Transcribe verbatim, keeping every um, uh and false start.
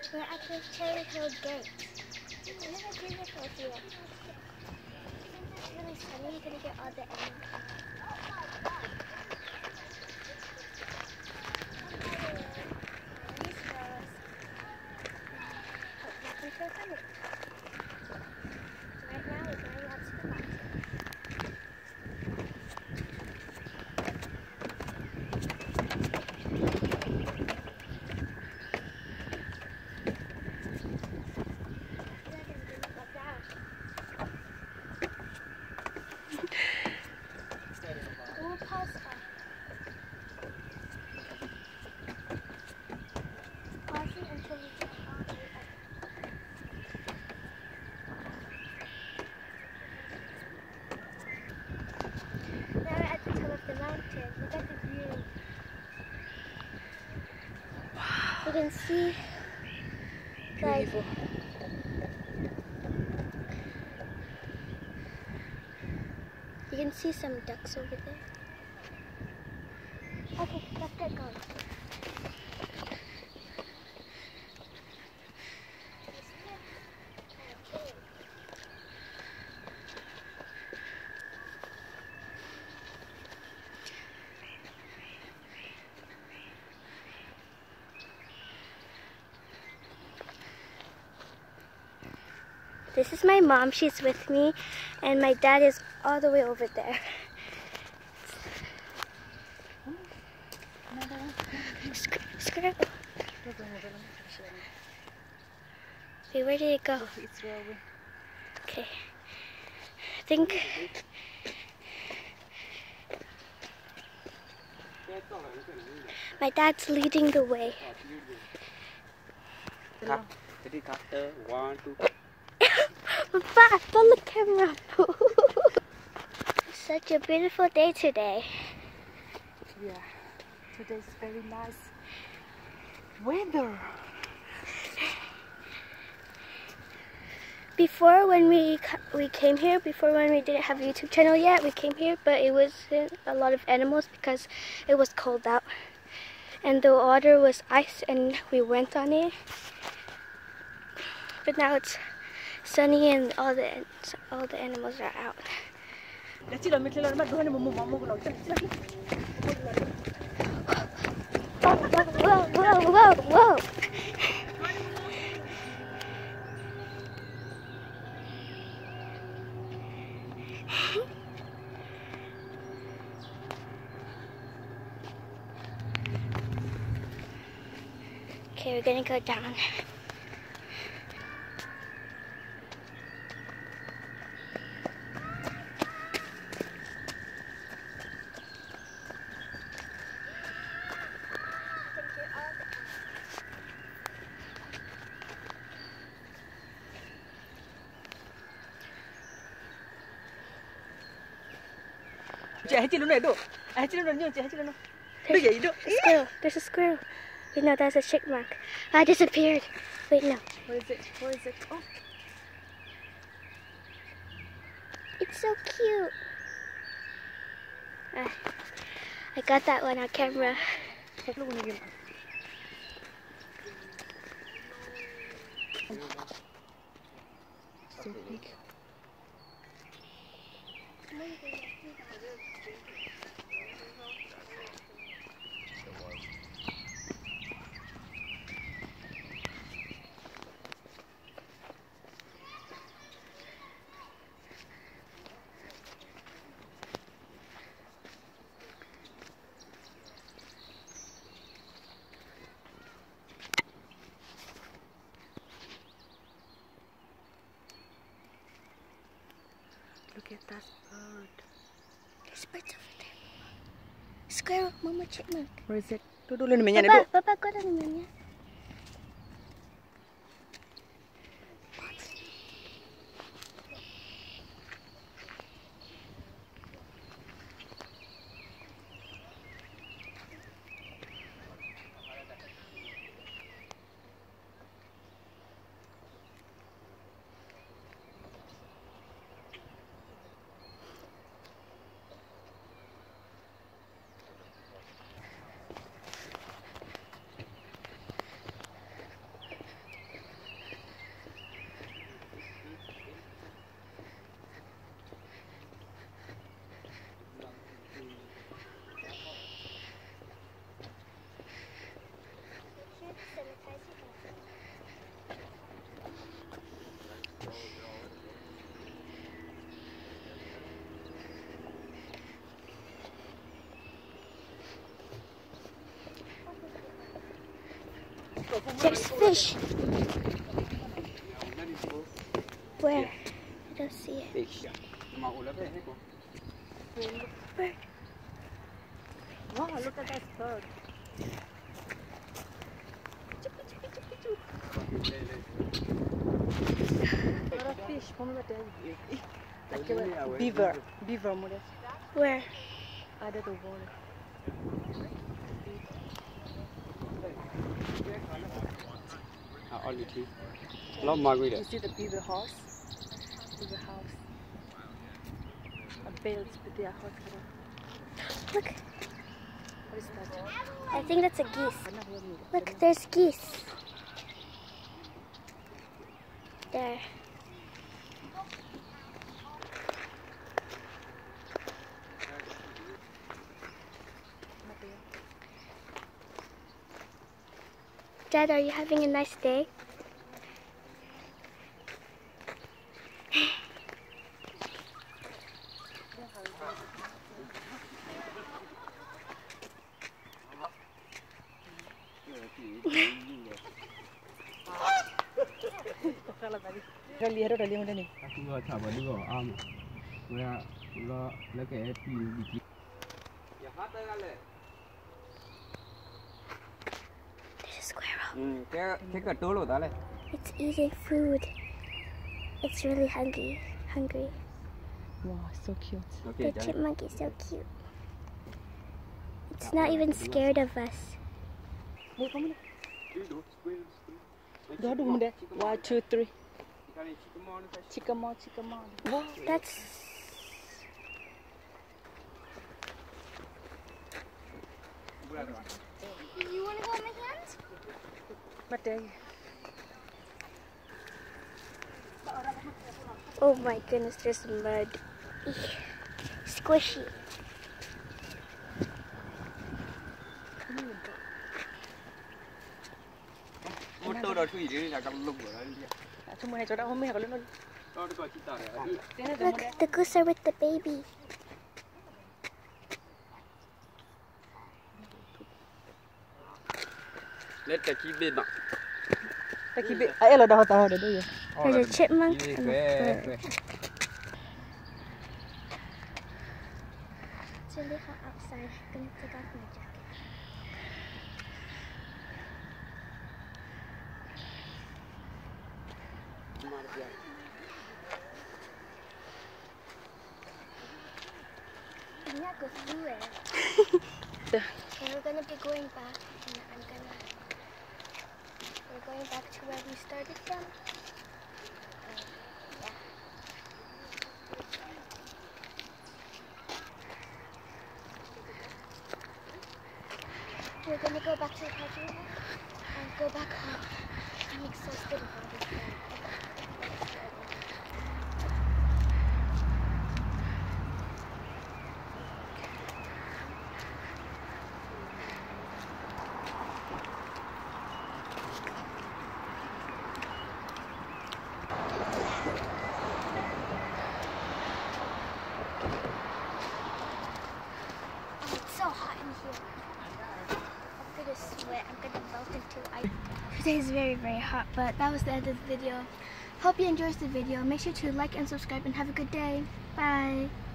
We're at the Cherry Hill Gate. Look at Cherry Hill here. It's really sunny. You're going to get all the animals. Right now we're going out to the mountain. We'll pause up. Pausing until we get all the way up. Now we're at the top of the mountain. Look at the view. Wow. You can see like Beautiful. you can see some ducks over there. Okay, let's get going. This is my mom, she's with me, and my dad is all the way over there. Squirrel. Wait, where did it go? Okay. I think my dad's leading the way. One, two. Papa, on the camera. Such a beautiful day today. Yeah, today's very nice weather. Before, when we we came here, before when we didn't have a YouTube channel yet, we came here, but it wasn't a lot of animals because it was cold out, and the water was ice, and we went on it. But now it's sunny, and all the all the animals are out. Whoa, whoa, whoa, whoa! Okay, we're gonna go down. There's a squirrel. There's a squirrel. Wait, no, that's a chipmunk. I disappeared. Wait, no. Where is it? Where is it? Oh. It's so cute. Uh, I got that one on camera. So big. Look at that bird. There's birds over there. Squirrel, mama chipmunk. Where is it? Tu dulu ni minyak Papa, duduk. Papa, kau dah minyak. There's fish. Where? I don't see it. Fish. Bird. Wow, look at that bird. A lot of fish. Like beaver. Beaver. Where? Ada the water. Only two. Lot margarita. You see the beaver horse? Beaver house. A bales with their horse. Look. What is that? I think that's a geese. Look, there's geese. There. Dad, are you having a nice day? Rally, hero rally mana ni? Aku nggak tahu juga. Am, saya nggak lagi happy di. Ya, kata kali. There's a squirrel. Hmm, kayak kayak kedolo tadi. It's eating food. It's really hungry. Hungry. Wow, so cute. Okay, The chipmunk is so cute. It's not even scared of us. Ni kamu ni. Dua dua muda. One, two, three. Chickamauga, Chickamauga. Wow, that's... You want to hold my hands? Mate. Oh my goodness, there's mud. Eek. Squishy. Motor dah cuci ni dah kalau lupa dah dia. Cuma hai coba homie kalau nak. Oh, tu kau cerita dah. Look, the goose are with the baby. Let the keep it. Tak kibik. Ayah lah dah tahu dah tu ya. There's a chipmunk and a Kue, bird. It's really hot outside. I'm gonna take off my jacket. I'm not go through it. And we're gonna be going back, and I'm gonna. We're going back to where we started from. Um, yeah. We're gonna go back to the parking lot and go back home. I'm exhausted about this. Sweat. I'm gonna melt into ice. Today is very very hot, but that was the end of the video. Hope you enjoyed the video. Make sure to like and subscribe and have a good day. Bye.